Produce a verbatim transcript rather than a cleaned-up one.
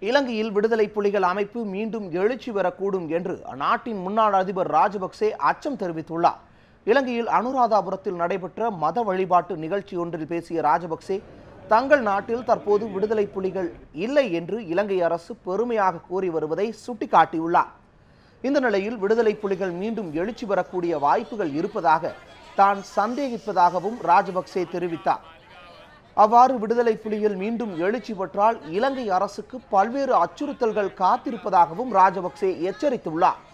இலங்கையில் விடுதலை புலிகள் அமைப்பு மீண்டும் எழுச்சி பெறக்கூடும் என்று அந்நாட்டின் முன்னாள் அதிபர் ராஜபக்சே அச்சம் தெரிவித்துள்ளார். இலங்கையில் அனுராதாபுரத்தில் நடைபெற்ற மத வழிபாட்டு நிகழ்ச்சி ஒன்றில் பேசிய ராஜபக்சே, தங்கள் நாட்டில் தற்போது விடுதலை புலிகள் இல்லை என்று இலங்கை அரசு பெருமையாக கூறி வருவதை சுட்டிக்காட்டியுள்ளார். இந்த நிலையில் விடுதலை புலிகள் மீண்டும் எழுச்சி பெறக்கூடிய வாய்ப்புகள் இருப்பதாக தான் சந்தேகிப்பதாகவும் ராஜபக்சே தெரிவித்தார். அவ்வாறு விடுதலை புலிகள் மீண்டும் எழுச்சி பெற்றால் இலங்கை அரசுக்கு பல்வேறு அச்சுறுத்தல்கள் காத்திருப்பதாகவும் ராஜபக்சே எச்சரித்துள்ளார்.